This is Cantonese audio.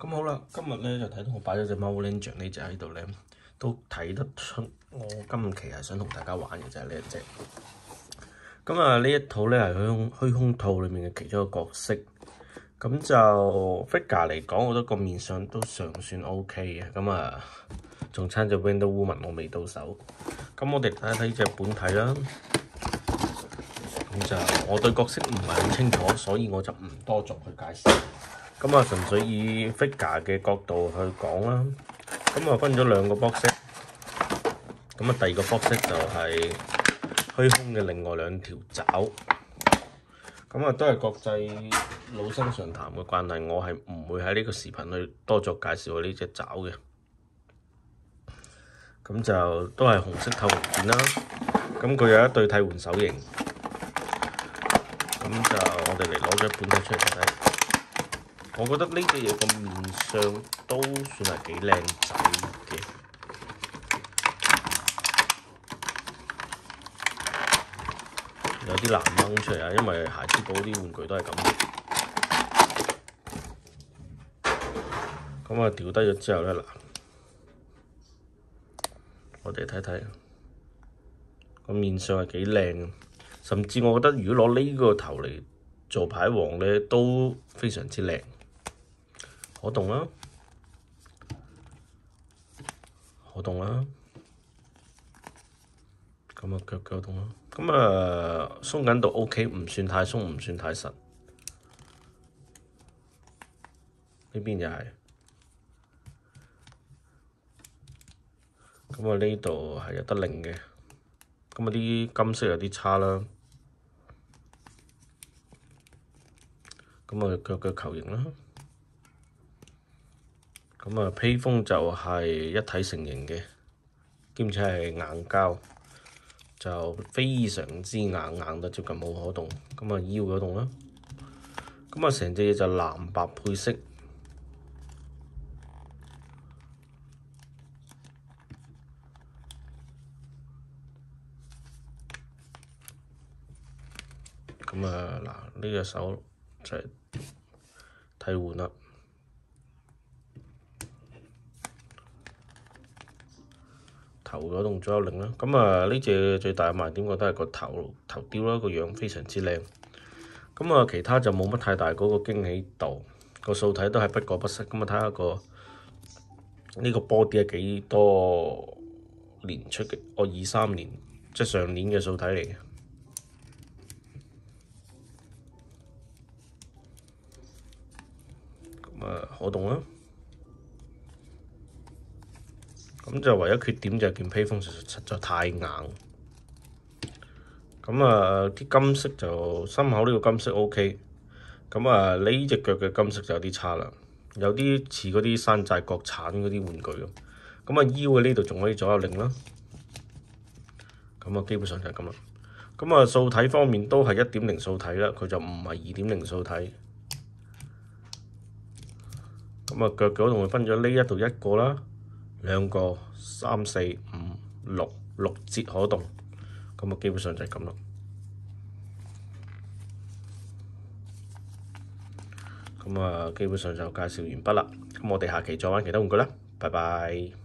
咁好啦，今日咧就睇到我擺咗隻貓 Ranger 呢隻喺度咧，都睇得出我今期係想同大家玩嘅就係呢一隻。咁啊，呢一套咧係虛空套裏面嘅其中一個角色。咁就 figure 嚟講，我覺得個面相都尚算 OK 嘅。咁啊，仲差隻 Wonder Woman 我未到手。咁我哋睇一睇隻本體啦。咁就我對角色唔係好清楚，所以我就唔多作去介紹。咁啊，純粹以 figure 嘅角度去講啦。咁啊，分咗兩個 box set。咁啊，第二個 box set 就係虛空嘅另外兩條爪。咁啊，都係國際老生常談嘅慣例，我係唔會喺呢個視頻去多作介紹我呢隻爪嘅。咁就都係紅色透明件啦。咁佢有一對替換手型。咁就我哋嚟攞咗本體出嚟睇睇。我覺得呢隻嘢個面相都算係幾靚仔嘅。有啲難掹出嚟啊，因為孩之寶啲玩具都係咁。咁啊，掉低咗之後咧，嗱，我哋睇睇個面相係幾靚，甚至我覺得如果攞呢個頭嚟做牌王咧，都非常之靚。可動啦，可動啦。咁啊，腳動啦。咁啊，鬆緊度 OK， 唔算太鬆，唔算太實。呢邊又係。咁啊，呢度係有得擰嘅。咁啊，啲金色有啲差啦。咁啊，腳球形啦。咁啊，披風就係一體成型嘅，兼且係硬膠，就非常之硬，硬到接近冇可動。咁啊，腰嗰度啦。咁啊，成隻嘢就藍白配色。咁啊，嗱，呢隻手就係替換啦。頭嗰動左右擰啦。咁啊，呢隻最大嘅賣點，我覺得係個頭雕啦，個樣非常之靚。咁啊，其他就冇乜太大嗰個驚喜度，個素體都係不過不失。咁啊，睇下呢個 body 係幾多年出嘅？我23年，即係上年嘅素體嚟嘅。咁啊，可動啦。咁就唯一缺點就係件披風實在太硬。咁啊，啲金色就心口呢個金色 OK。咁啊，呢隻腳嘅金色就有啲差啦，有啲似嗰啲山寨國產嗰啲玩具咁。咁啊，腰嘅呢度仲可以左右擰啦。咁啊，基本上就係咁啦。咁啊，素體方面都係1.0素體啦，佢就唔係2.0素體。咁啊，腳嗰度會分咗呢一度一個啦。2個、3、4、5、6節可動，咁啊基本上就係咁啦。咁啊基本上就介紹完畢啦。咁我哋下期再玩其他玩具啦，拜拜。